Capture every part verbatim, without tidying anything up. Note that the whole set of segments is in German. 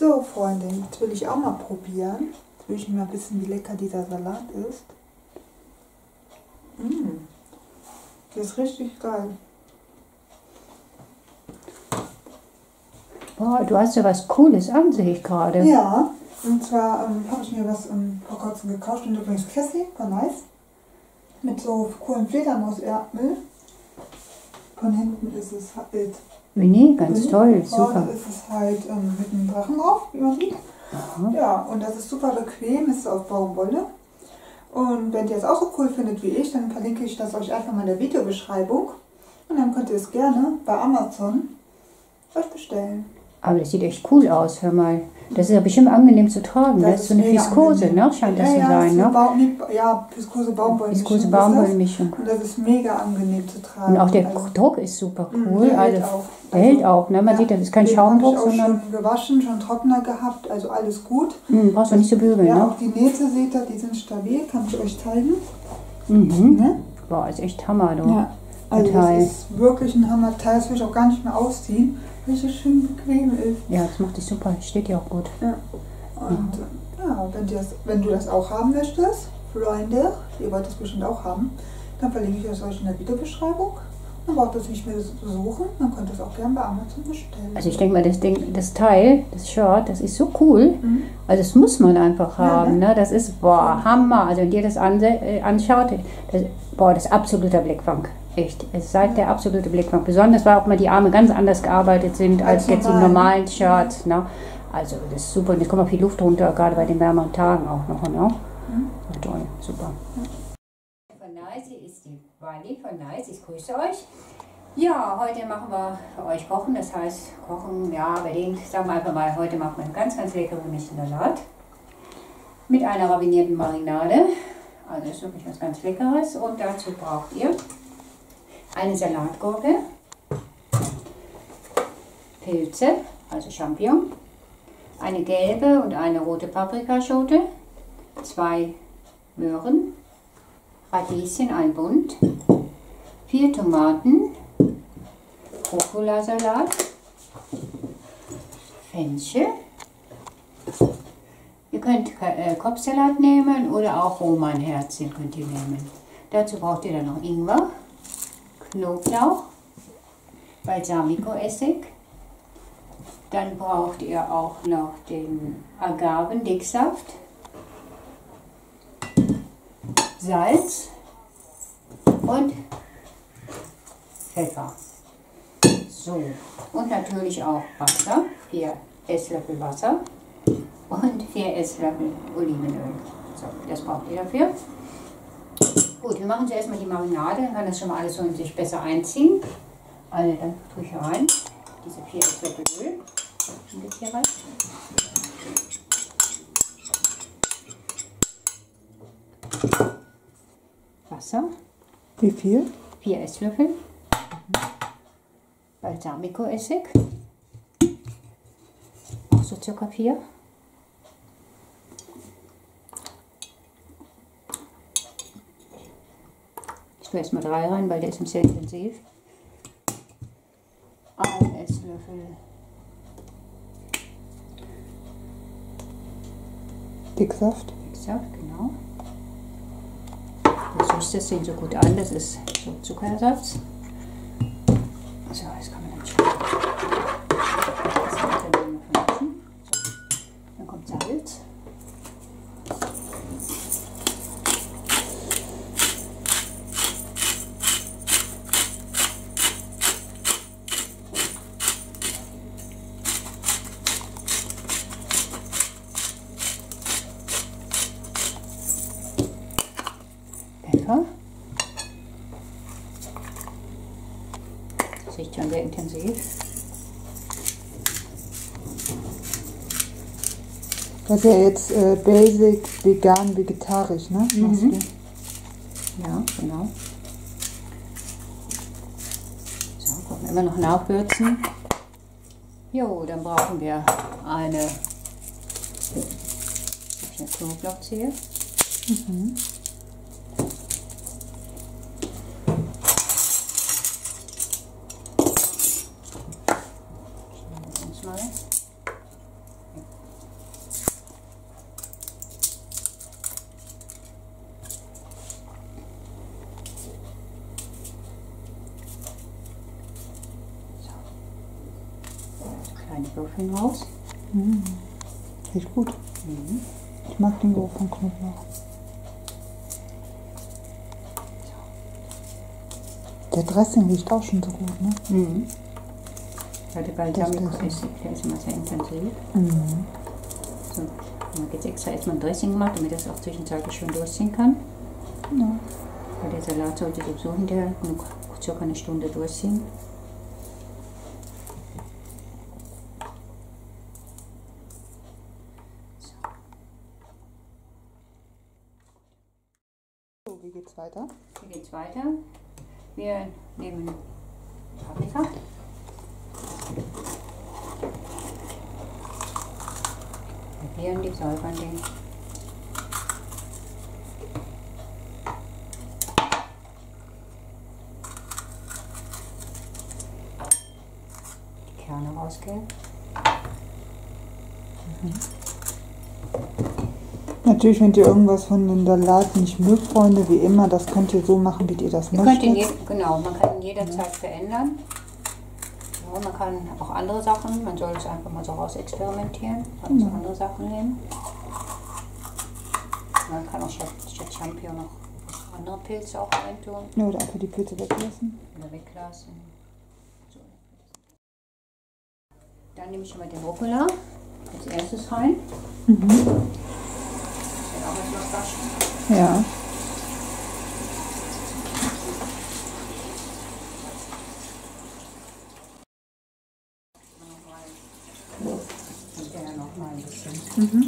So, Freunde, jetzt will ich auch mal probieren. Jetzt will ich mal wissen, wie lecker dieser Salat ist. Mmh. Das ist richtig geil. Boah, du hast ja was Cooles an, sehe ich gerade. Ja, und zwar ähm, habe ich mir was ähm, vor kurzem gekauft. Und übrigens Cassie, war nice. Mit so coolen Fledermaus-Erdmüll. Von hinten ist es halt... Winnie, ganz Winnie. Toll, Vorne super. ist es halt ähm, mit einem Drachen drauf, wie man sieht. Aha. Ja, und das ist super bequem, ist aus Baumwolle. Und wenn ihr es auch so cool findet wie ich, dann verlinke ich das euch einfach mal in der Videobeschreibung. Und dann könnt ihr es gerne bei Amazon euch bestellen. Aber das sieht echt cool aus, hör mal. Das ist ja bestimmt angenehm zu tragen. Das, das ist so eine Viskose, ne? Scheint das ja, zu ja, sein, ne? Ba ja, Viskose Baumwollmischung. Viskose Baumwollmischung. Und das ist mega angenehm zu tragen. Und auch der also, Druck ist super cool. Der also, hält auch. Der also, hält auch, ne? Man ja, sieht, das ist kein Schaumdruck, sondern... Ich sondern... schon gewaschen, schon Trockner gehabt, also alles gut. Mhm, brauchst du nicht so bügeln, ja, ne? Auch die Nähte seht ihr, die sind stabil, kann ich euch zeigen. Mhm. Ne? Boah, ist echt Hammer, du. Ja, also Teil. das ist wirklich ein Hammer-Teil, das will ich auch gar nicht mehr ausziehen, weil es so schön bequem ist. Ja, das macht dich super, steht dir auch gut. Ja. Und mhm. ja, wenn, das, wenn du das auch haben möchtest, Freunde, ihr wollt das bestimmt auch haben, dann verlinke ich es euch in der Videobeschreibung. Dann braucht ihr nicht mehr besuchen, dann könnt ihr es auch gerne bei Amazon bestellen. Also ich denke mal, das Ding, das Teil, das Shirt, das ist so cool. Mhm. Also das muss man einfach haben, ja, ne? Das ist, boah, ja. Hammer. Also wenn ihr das anschaut, das, boah, das ist absoluter Blickfang. Echt, es ist halt ja. der absolute Blickfang. Besonders, weil auch mal die Arme ganz anders gearbeitet sind als, als jetzt im normalen Shirt. Ne? Also das ist super. Und es kommt auch viel Luft runter, gerade bei den wärmeren Tagen auch noch. Ne? Mhm. Ja, toll, super. Ja. Von Nice ist die Wally von Nice. Ich grüße euch. Ja, heute machen wir für euch Kochen. Das heißt, Kochen, ja, bedingt. Sagen wir einfach mal, heute machen wir einen ganz, ganz leckeren gemischten Salat. Mit einer ravinierten Marinade. Also ist wirklich was ganz Leckeres. Und dazu braucht ihr eine Salatgurke, Pilze, also Champignon, eine gelbe und eine rote Paprikaschote, zwei Möhren, Radieschen, ein Bund, vier Tomaten, Rucola-Salat, Fenchel. Ihr könnt äh, Kopfsalat nehmen oder auch Romanherzchen könnt ihr nehmen. Dazu braucht ihr dann noch Ingwer, Knoblauch, Balsamico-Essig. Dann braucht ihr auch noch den Agavendicksaft, Salz und Pfeffer. So, und natürlich auch Wasser, vier Esslöffel Wasser und vier Esslöffel Olivenöl. So, das braucht ihr dafür. Gut, wir machen zuerst mal die Marinade, dann kann das schon mal alles so in sich besser einziehen. Also dann tue ich hier rein diese vier Esslöffel Öl. Und das hier rein. Wasser. Wie viel? Vier Esslöffel. Mhm. Balsamico-Essig. Auch so circa vier. Ich tue erstmal drei rein, weil der ist sehr intensiv. Ein Esslöffel Dicksaft. Dicksaft, genau. Das riecht das Ding so gut an, das ist so Zuckerersatz. So, jetzt kann man dann schon. Dann kommt Salz. Pfeffer. Das riecht schon sehr intensiv. Das ist ja jetzt äh, basic, vegan, vegetarisch, ne? Mhm. Ja, genau. So, gucken wir immer noch nachwürzen. Jo, dann brauchen wir eine Knoblauchzehe. Mhm. Würfeln raus. Mhm. Riecht gut. Mhm. Ich mag den Geruch von Knoblauch. Der Dressing riecht auch schon so gut, ne? Mhm. Weil der Balsamico Das ist, der ist immer sehr intensiv. Mhm. So, man hat jetzt extra erstmal ein Dressing gemacht, damit das auch zwischenzeitlich schon durchziehen kann. Ja. Weil der Salat sollte sowieso hinterher nur circa eine Stunde durchziehen. So, wie geht's weiter? Wie geht's weiter? Wir nehmen Paprika. Probieren die, säubern die. Die Kerne rausgehen. Mhm. Natürlich, wenn ihr irgendwas von den Salat nicht mögt, Freunde, wie immer, das könnt ihr so machen, wie ihr das Ihr könnt ihn möchtet. je, genau, man kann ihn jederzeit verändern. Ja, man kann auch andere Sachen, man soll es einfach mal so raus experimentieren, also Mhm. andere Sachen nehmen. Man kann auch statt, statt Champignon noch andere Pilze auch reintun Ja, oder einfach die Pilze weglassen. oder weglassen. So. Dann nehme ich schon mal den Rucola als erstes rein. Mhm. Ich werde auch etwas waschen. Ja. Ich werde noch mal ein bisschen. Mhm.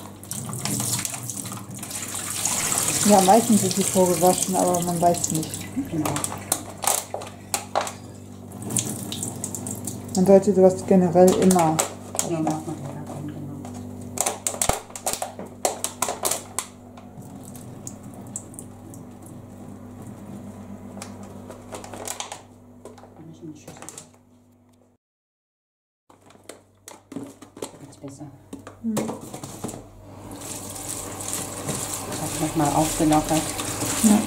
Ja, meistens ist sie vorgewaschen, aber man weiß nicht. Genau. Man sollte sowas generell immer. Ja, macht man da rein, genau. Dann ist eine Schüssel. So geht's besser. Mhm. Ich habe nochmal aufgelockert. Ja.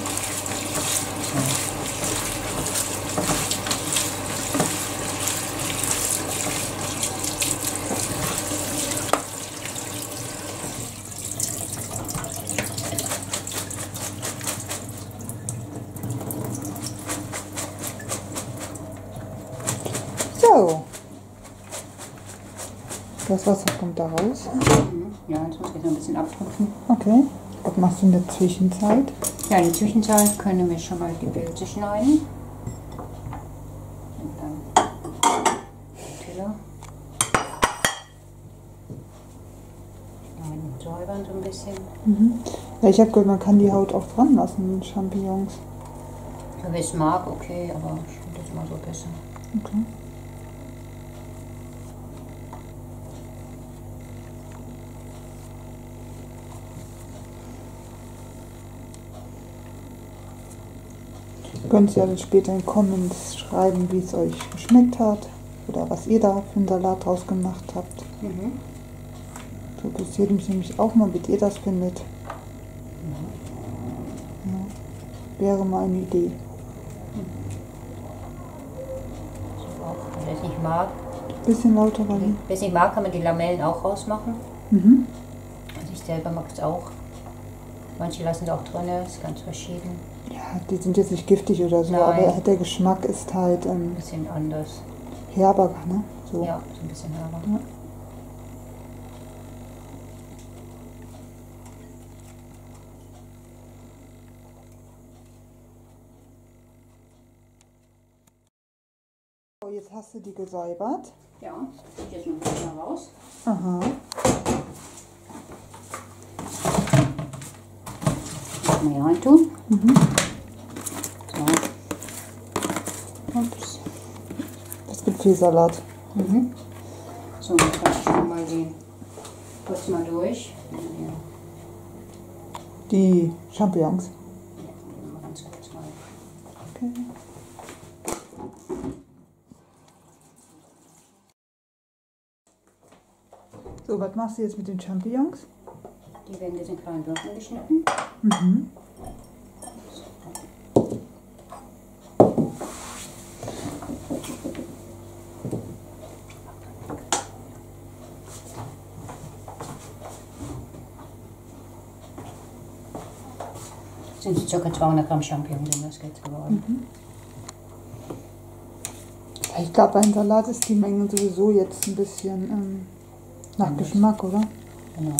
So. Das Wasser kommt da raus. Mhm. Ja, jetzt muss ich noch ein bisschen abtupfen. Okay. Was machst du in der Zwischenzeit? Ja, in der Zwischenzeit können wir schon mal die Pilze schneiden. Und dann den Teller. Schneiden und säubern so ein bisschen. Mhm. Ja, ich habe gehört, man kann die Haut auch dran lassen, Champignons. Wer es mag, okay, aber ich finde das mal so besser. Okay. Ihr könnt ja dann später in Comments schreiben, wie es euch geschmeckt hat oder was ihr da für einen Salat draus gemacht habt. Mhm. So interessiert mich nämlich auch mal, wie ihr das findet. Ja. Wäre mal eine Idee. So auch, wer es nicht mag, Bisschen lauter, weil. wer es nicht mag, kann man die Lamellen auch rausmachen. Mhm. Also ich selber mag es auch. Manche lassen es auch drin, ist ganz verschieden. Ja, die sind jetzt nicht giftig oder so, Nein. aber der Geschmack ist halt Ein ähm, bisschen anders. herber, ne? So. Ja, so ein bisschen herber. Ja. So, jetzt hast du die gesäubert. Ja, ich jetzt noch ein bisschen raus. Aha. Noch mehr reintun. Mhm. So. Ups. Das gibt viel Salat. Mhm. So, dann wasche ich schon mal die kurz mal durch. Ja, Die Champignons. mal ganz kurz rein. Okay. So, was machst du jetzt mit den Champignons? Die werden jetzt in kleinen Würfeln geschnitten. Mhm. sind ca. zweihundert Gramm Champignons sind das jetzt geworden. Mhm. Ich glaube, beim Salat ist die Menge sowieso jetzt ein bisschen ähm, nach Anders. Geschmack, oder? Genau.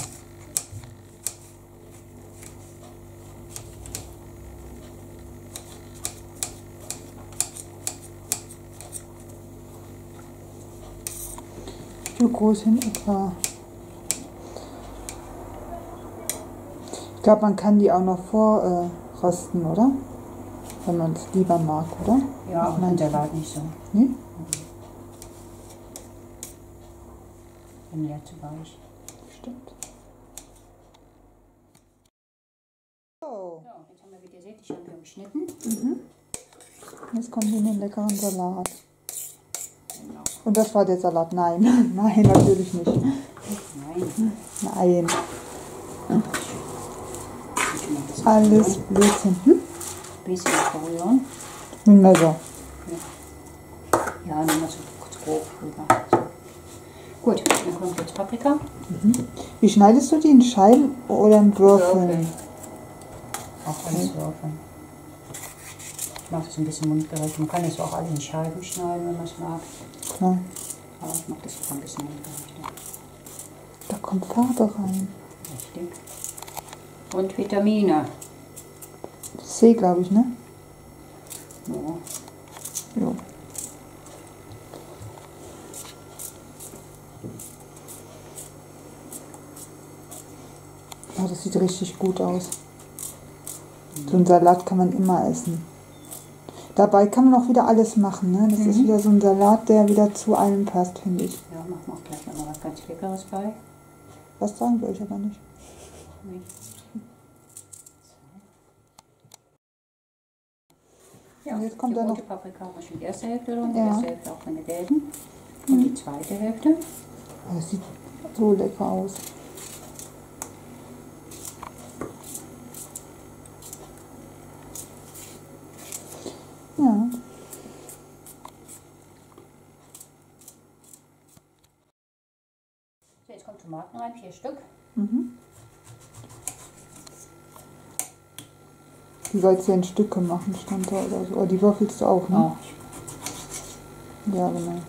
Wie groß hin etwa? Ich glaube, man kann die auch noch vorrösten, äh, oder? Wenn man es lieber mag, oder? Ja, aber mein der Salat nicht so. Nee? Bin ja zu weich. Stimmt. So. So, jetzt haben wir, wie ihr seht, die Champignons geschnitten. Mhm. Jetzt kommt in den leckeren Salat. Genau. Und das war der Salat? Nein, nein, natürlich nicht. Nein. Nein. Alles. Alles Blödsinn. Hm? Ein bisschen verrühren. Nicht mehr so. Ja, nehmen wir so kurz grob rüber. So. Gut, dann kommt jetzt Paprika. Mhm. Wie schneidest du die? In Scheiben oder in Würfeln? Würfeln. Auch alles würfeln. Ich mache das ein bisschen mundgerecht. Man kann es auch alle in Scheiben schneiden, wenn man es mag. Klar. Aber ich mache das jetzt ein bisschen mundgerechter. Da kommt Farbe rein. Richtig. Und Vitamine. C, glaube ich, ne? Ja. Jo. Oh, das sieht richtig gut aus. So einen Salat kann man immer essen. Dabei kann man auch wieder alles machen, ne? Das Mhm. ist wieder so ein Salat, der wieder zu allem passt, finde ich. Ja, mach mal gleich noch was ganz Leckeres bei. Was sagen wir euch aber nicht. Nee. Ja, Und jetzt kommt die da rote noch- Paprika haben wir schon die erste Hälfte drin, die Ja. erste Hälfte auch von der gelben. Und die zweite Hälfte. Oh, das sieht so lecker aus. Ja. So, jetzt kommen Tomaten rein, vier Stück. Mhm. Die sollst du in Stücke machen, stand da oder so. Oh, die würfelst du auch, ne? Auch. Ja, genau.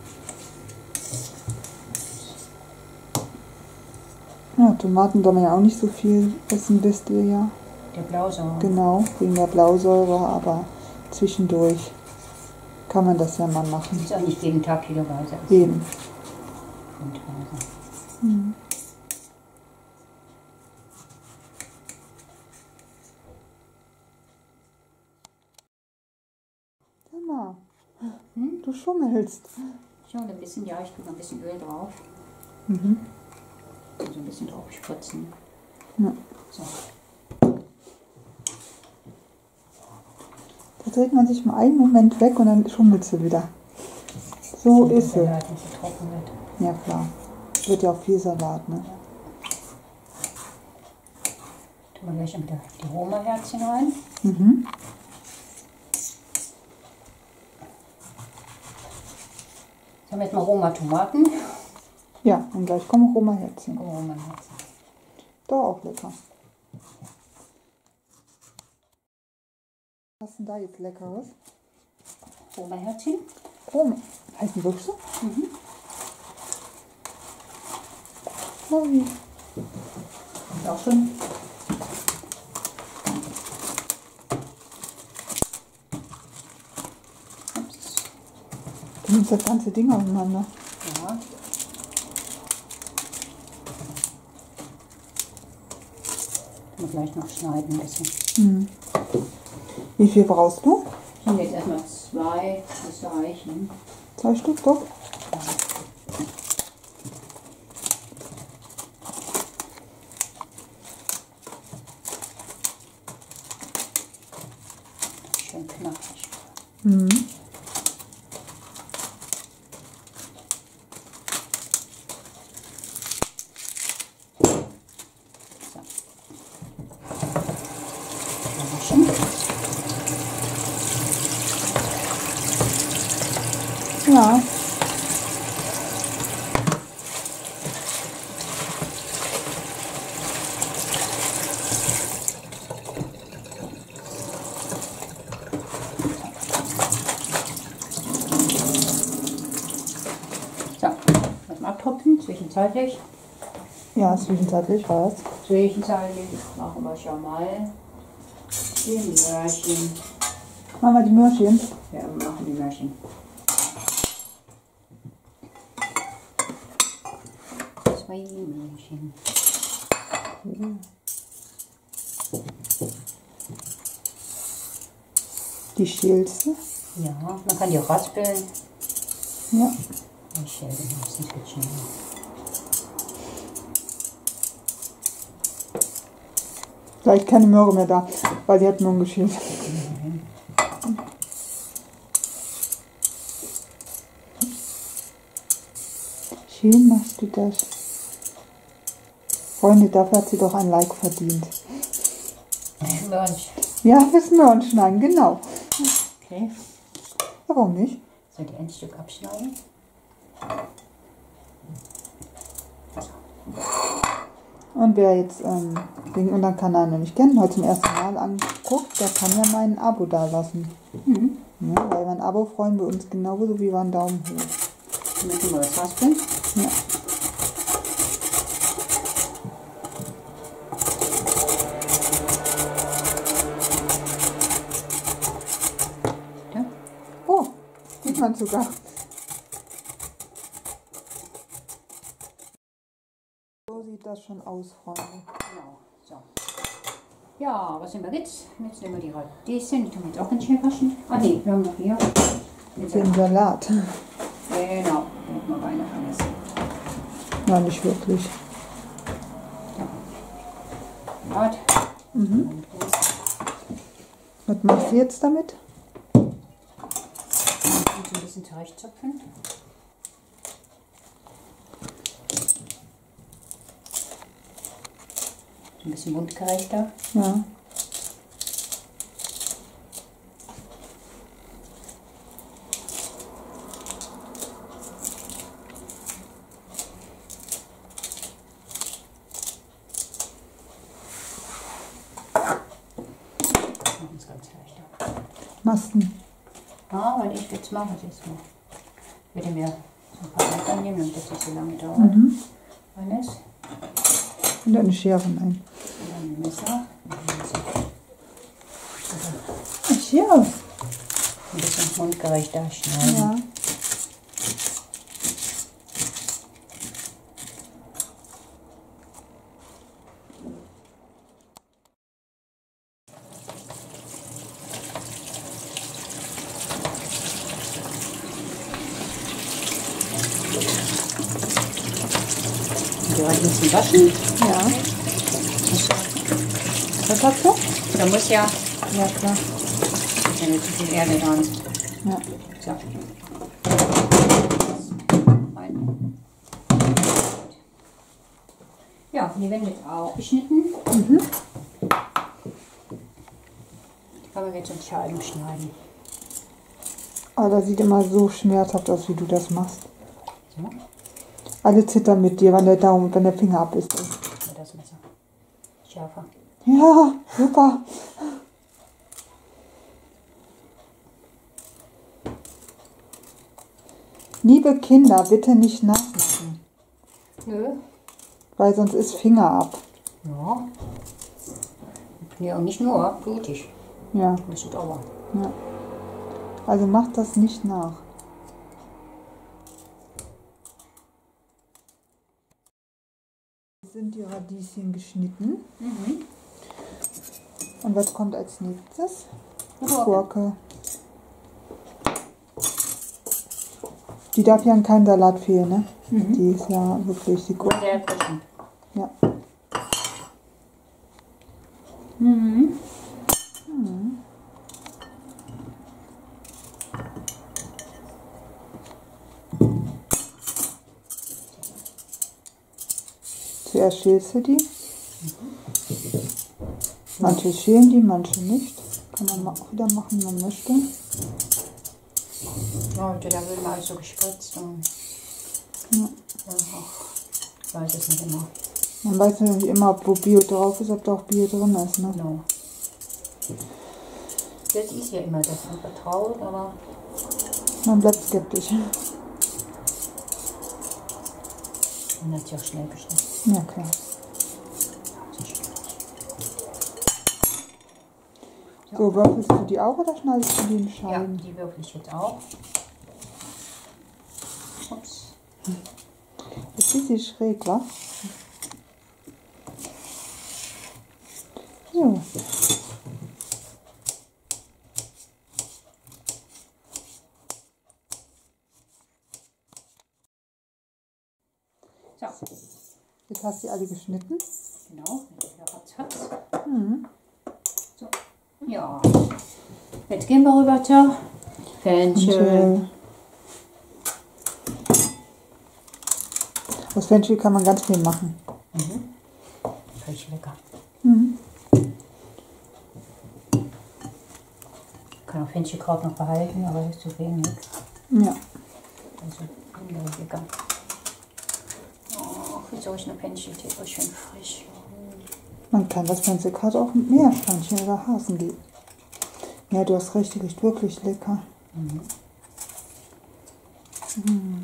Ja, Tomaten soll man ja auch nicht so viel essen, wisst ihr ja. Der Blausäure. Genau, wegen der Blausäure, aber zwischendurch kann man das ja mal machen. Ist auch nicht jeden Tag kiloweise essen. Eben. Punktweise. Mhm. Sag mal, Hm? du schummelst. Schon ein bisschen, ja, ich tue noch ein bisschen Öl drauf. Mhm. Also ein bisschen drauf spritzen. Ja. So. Da dreht man sich mal einen Moment weg und dann schummelt sie wieder. So Damit ist der sie. Salat nicht so trocken wird. Ja klar. Wird ja auch viel Salat, ne? Tun wir gleich wieder die Roma-Herzchen rein. Mhm. Jetzt haben wir jetzt mal Roma-Tomaten. Ja, und gleich kommen Roma-Herzchen. Roma-Herzen. Doch auch lecker. Was ist denn da jetzt Leckeres? Roma-Herzchen. Roma. Heißt die wirklich so? Mhm. Oh, wie? Ist auch schon. Ups. Du nimmst das ganze Ding auseinander. Ja. Wir gleich noch schneiden ein bisschen. Mhm. Wie viel brauchst du? Ich nehme jetzt erstmal zwei, das reichen. Zwei Stück, doch? Schön knackig. Mhm. So. Waschen. Ja. zwischenzeitlich. Ja, zwischenzeitlich was. Zwischenzeitlich machen wir schon mal die Möhrchen. Machen wir die Möhrchen. Ja, wir machen die Möhrchen. Zwei Möhrchen. Die schälst du? Ja, man kann die auch raspeln. Ja. Ich schäle die meistens ein bisschen schneller. Vielleicht keine Möhre mehr da, weil die hat Möhren geschält. Mhm. Schön machst du das. Freunde, dafür hat sie doch ein Like verdient. Lunch. Ja, fürs Möhren schneiden, genau. Okay. Warum nicht? Soll ich ein Stück abschneiden? Und wer jetzt ähm, den unseren Kanal noch nicht kennt, heute zum ersten Mal anguckt, der kann ja mal ein Abo da lassen. Mhm. Ja, weil ein Abo freuen wir uns genauso wie wir einen Daumen hoch. Müssen wir das raspeln? Ja. Ja. Oh, sieht man sogar. So sieht das schon aus, Freunde. Genau. So. Ja, was nehmen wir jetzt? Jetzt nehmen wir die Radieschen, die tun wir jetzt auch in Schälwaschen. Ah ne, wir haben noch hier. Den Salat. Genau, da hat man Beine vergessen. Nein, nicht wirklich. Salat. Mhm. Was machst du jetzt damit? Und ein bisschen zurechtzupfen. Ein bisschen mundgerechter. Ja. Masten. Ja, weil ich jetzt mache es jetzt mal. Ich werde mir so ein paar Messer nehmen, damit das nicht so lange dauert. Mhm. Alles. Und eine Schere rein. Und dann ein Messer. Eine Schere? Ein bisschen mundgerechter schneiden. Ja. Die Radieschen waschen. Ja. Was hast du? Da muss ja, Ja, klar. ist ja nicht zu viel Erde dran. Ja. So. Rein. Ja, die werden jetzt auch geschnitten. Mhm. Die kann man jetzt in Scheiben schneiden. Aber das sieht immer so schmerzhaft aus, wie du das machst. So, Alle zittern mit dir, wenn der Daumen, wenn der Finger ab ist. mit das Messer. Schärfer. Ja, super. Liebe Kinder, bitte nicht nachmachen, Nö. weil sonst ist Finger ab. Ja. Ja, und nicht nur, blutig. Ja, Das ist aber. ja. Also macht das nicht nach. Jetzt sind die Radieschen geschnitten. Mhm. Und was kommt als nächstes? Gurke. Gurke. Die darf ja in keinem Salat fehlen, ne? Mhm. Die ist ja wirklich die Gurke. Sehr erfrischend. Ja. Mhm. Mhm. Zuerst schälst du die. Manche schälen die, manche nicht. Kann man ma- auch wieder machen, wenn man möchte. Ja, und da wird mal alles so gespritzt und Ja. ach, ich weiß es nicht immer. Man weiß ja nicht immer, ob wo Bio drauf ist, ob da auch Bio drin ist. Ne? Genau. Das ist ja immer das man vertraut, aber Man bleibt skeptisch. Und das ist ja auch schnell geschnitten. Ja, klar. So, würfelst du die auch oder schneidest du die in Scheiben? Ja, die würfel ich jetzt auch. Ups. Jetzt ist sie schräg, was? So. So. Jetzt hast du alle geschnitten. Genau, ratzfatz. Mhm. So. Ja. Jetzt gehen wir rüber zur Fenchel. Aus Fenchel kann man ganz viel machen. Mhm. Riecht lecker. Mhm. Ich kann auch Fenchelkraut noch behalten, aber das ist zu wenig. Ja. Also, lecker. Oh, wieso ist eine Fencheltee so schön frisch? Man kann das Fenchelkraut auch mit Meerschweinchen oder Hasen geben. Ja, du hast recht, die riecht wirklich lecker. Mhm. Mhm.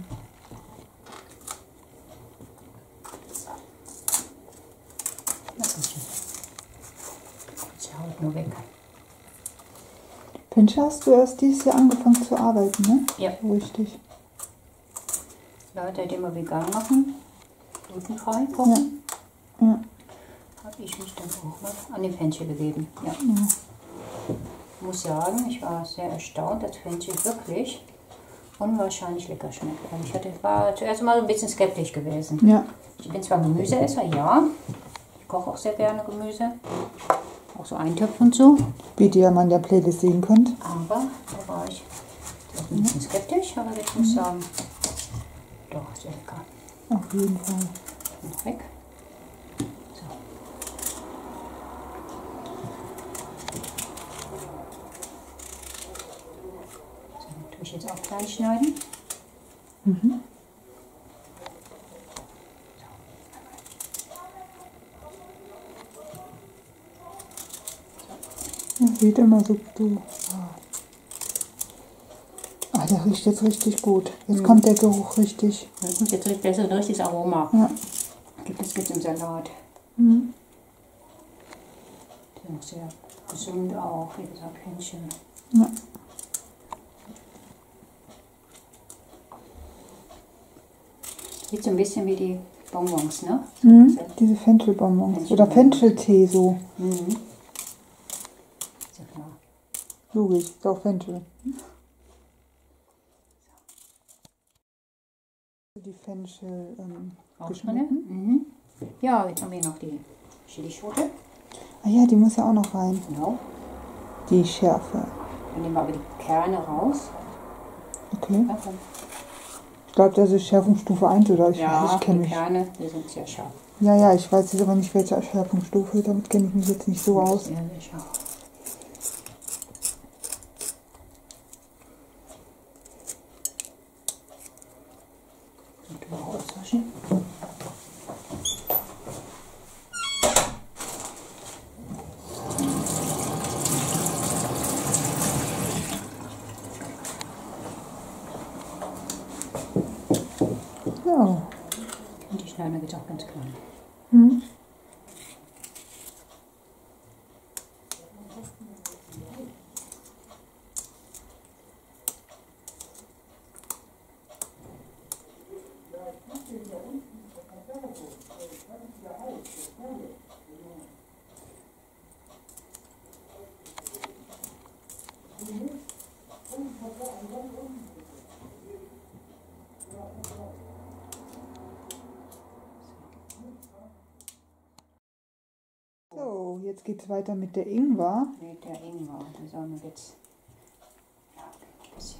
Haut nur weg. Fenchel hast du erst dieses Jahr angefangen zu arbeiten, ne? Ja. Richtig. Leute, die immer vegan machen, glutenfrei kochen, Ja. Ja. habe ich mich dann auch mal an den Fenchel gegeben. Ja. Ja. Ich muss sagen, ich war sehr erstaunt, dass Fenchel wirklich unwahrscheinlich lecker schmeckt. Also ich hatte, war zuerst mal ein bisschen skeptisch gewesen. Ja. Ich bin zwar Gemüseesser, ja. Ich koche auch sehr gerne Gemüse. Auch so Eintöpfe und so. Wie ihr ja in der Playlist sehen könnt. Aber da war ich ein bisschen skeptisch, aber ich muss sagen, doch, sehr lecker. Auf jeden Fall. Noch weg. So. So, tue ich jetzt auch klein schneiden. Mhm. Das sieht immer so gut. Ah, der riecht jetzt richtig gut. Jetzt Mhm. kommt der Geruch richtig. Jetzt riecht das ein richtiges Aroma. Ja. Das gibt es im Salat. Mhm. Der ist sehr gesund auch, wie gesagt, Fenchel. Ja. Sieht so ein bisschen wie die Bonbons, ne? Mhm. Diese Fenchelbonbons. Fenchel- Oder Fencheltee so. Mhm. Ist ja klar. Logisch, ist auch Fenchel. Die Fenchel ähm, Auch geschnitten. Mhm. Ja, jetzt haben wir noch die Chilischote. Ah ja, die muss ja auch noch rein. Genau. Die Schärfe. Dann nehmen wir aber die Kerne raus. Okay. Ja, komm. Ich glaube, das ist Schärfungsstufe eins oder ich, Ja, ich kenne die mich. Kerne, die sind sehr scharf. Ja, ja, ich weiß jetzt aber nicht, welche Schärfungsstufe. Damit kenne ich mich jetzt nicht so aus. Sehr, sehr scharf. Und auswaschen. Ja. Und die schneiden wir jetzt auch ganz klein. Hm. So, jetzt geht es weiter mit der Ingwer. Nee, der Ingwer. Die sollen wir jetzt ja, ein bisschen.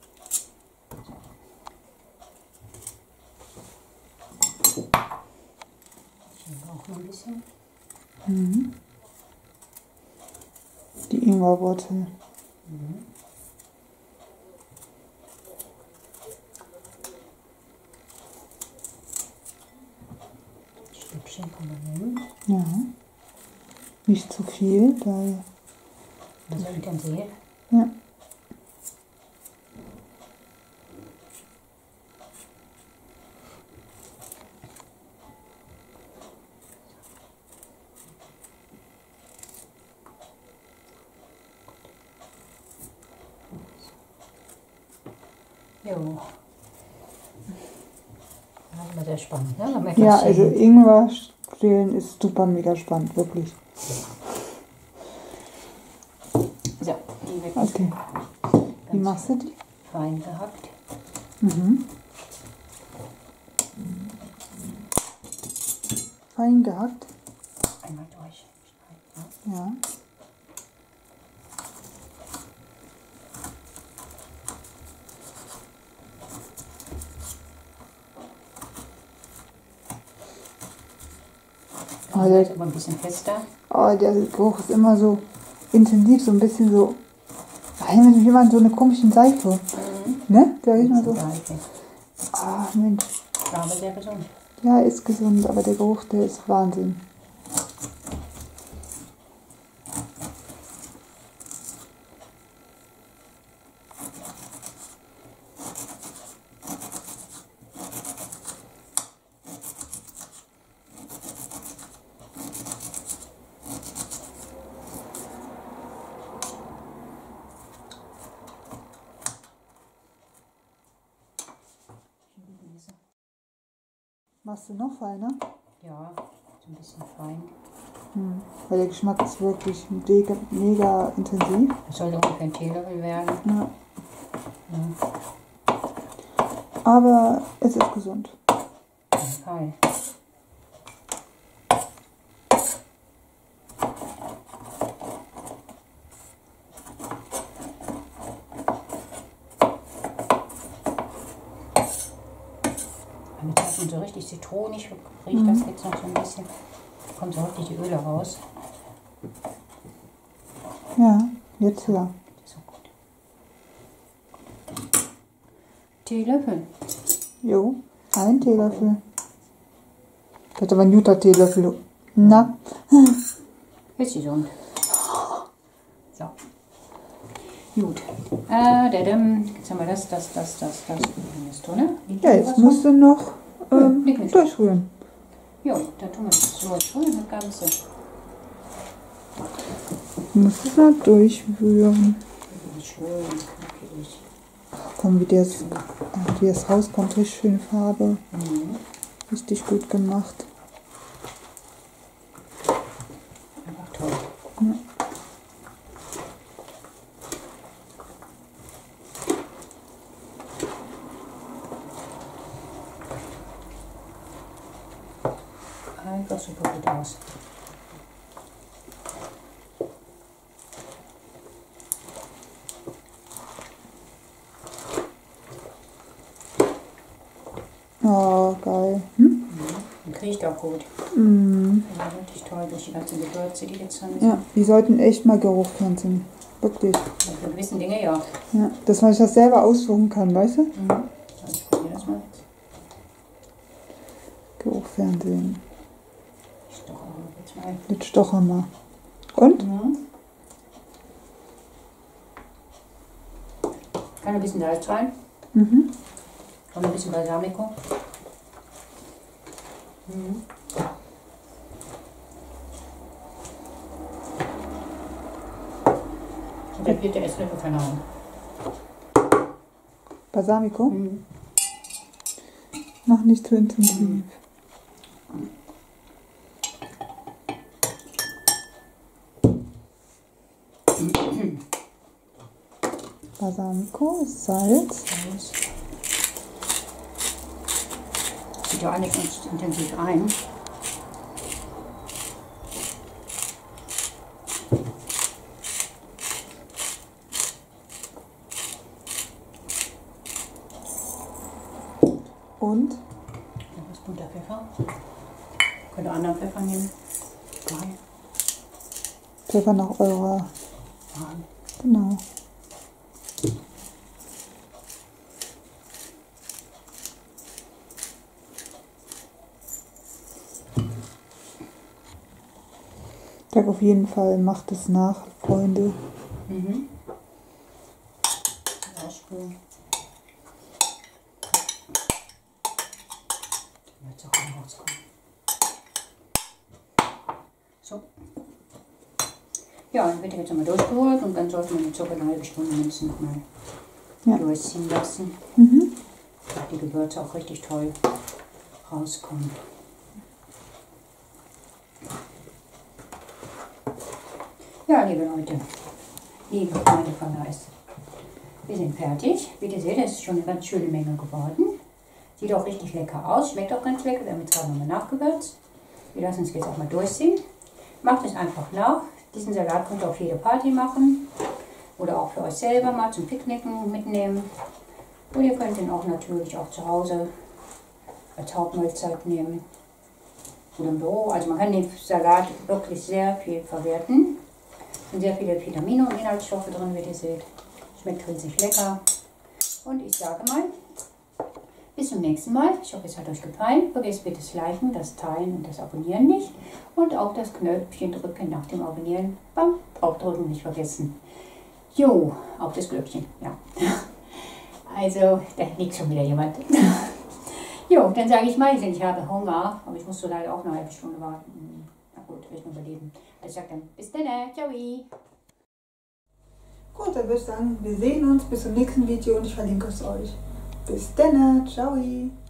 So. Hier auch noch ein bisschen. Mhm. Die Ingwerwurzel. Mhm. Ein Stückchen kann man nehmen. Ja. Nicht zu viel, weil. Also intensiv. Ja. Jo. Das ist immer sehr spannend, ne? Wenn man Ja, etwas also schält. Ingwer schälen ist super mega spannend, wirklich. So, die wird Okay. Wie ganz machst du die? fein gehackt. Mhm. Fein gehackt. Einmal durch. Ja. Oh, Oh, der, ist aber ein bisschen fester. oh, der Geruch ist immer so intensiv, so ein bisschen so. Wenn jemand so eine komische Seife. Mhm. Ne? Der riecht mal so. Seife. Ah, Mensch. Aber sehr gesund. Ja, ist gesund, aber der Geruch, der ist Wahnsinn. Machst du noch feiner? Ja, so ein bisschen fein. Hm. Weil der Geschmack ist wirklich mega, mega intensiv. Das soll ungefähr ein Teelöffel werden. Ja. Ja, Aber es ist gesund. auf jeden Fall. Damit hat man so richtig zitronig riecht Mhm. das jetzt noch so ein bisschen. Kommt so richtig die Öle raus. Ja, jetzt ja. Das ist so gut. Teelöffel. Jo, ein Teelöffel. Das ist aber ein guter Teelöffel. Na, Ist gesund. So. Gut. Äh, dadam. Jetzt haben wir das, das, das, das, das. Das drin. ja, jetzt musst du noch ähm, Liegt nicht. durchrühren. Jo, dann tun wir das so schön, das Ganze. Du musst es noch durchrühren. Schön knackig. Komm, wie das, wie das rauskommt, richtig schöne Farbe. Mhm. Richtig gut gemacht. Einfach toll. Ja. Einfach super gut aus. Oh, geil. Hm? Und riecht auch gut. Mm. Ja, wirklich toll durch die ganzen Gewürze, die jetzt drin sind. Ja, die sollten echt mal Geruchsfernsehen. Wirklich. Und für gewisse Dinge ja. Ja, dass man sich das selber aussuchen kann, weißt du? Mhm. Also ich probiere das mal. Geruchsfernsehen. Ich doch auch jetzt mal. Jetzt stochern wir. Und? Mhm. Kann ein bisschen Salz rein. Mhm. Und ein bisschen Balsamico. Mhm. Und der vierte Esslöffel Vernauen. Balsamico? Mhm. Mach nicht zu intensiv. Balsamico, Salz. Salz. Zieht ja alles ganz intensiv ein. Und Noch was bunter Pfeffer. Könnt ihr anderen Pfeffer nehmen. Nein. Pfeffer nach eurer. Nein. Genau. Ich sag auf jeden Fall, macht es nach, Freunde. Mhm. Ausspülen. Jetzt auch mal rauskommen. So. Ja, dann wird jetzt einmal durchgerührt und dann sollte man den Zucker eine halbe Stunde mindestens nochmal ja. durchziehen lassen. Mhm. Dass die Gewürze auch richtig toll rauskommen. Ja, liebe Leute, liebe Freunde von Eis, wir sind fertig. Wie ihr seht, es ist schon eine ganz schöne Menge geworden. Sieht auch richtig lecker aus, schmeckt auch ganz lecker. Wir haben jetzt gerade nochmal nachgewürzt. Wir lassen es jetzt auch mal durchziehen. Macht es einfach nach. Diesen Salat könnt ihr auf jede Party machen oder auch für euch selber mal zum Picknicken mitnehmen. Und ihr könnt ihn auch natürlich auch zu Hause als Hauptmahlzeit nehmen oder im Büro. Also man kann den Salat wirklich sehr viel verwerten. Es sind sehr viele Vitamine und Inhaltsstoffe drin, wie ihr seht. Schmeckt riesig lecker. Und ich sage mal, bis zum nächsten Mal. Ich hoffe, es hat euch gefallen. Vergesst bitte das Liken, das Teilen und das Abonnieren nicht. Und auch das Knöpfchen drücken nach dem Abonnieren. Beim Draufdrücken nicht vergessen. Jo, auch das Glöckchen. Ja. Also, da liegt schon wieder jemand. Jo, dann sage ich mal, ich habe Hunger. Aber ich muss so leider auch eine halbe Stunde warten. Na gut, will ich nur überleben. Also ich sage dann, bis dann. Ciao. Gut, dann würde ich sagen, wir sehen uns bis zum nächsten Video und ich verlinke es euch. Bis dann, ciao!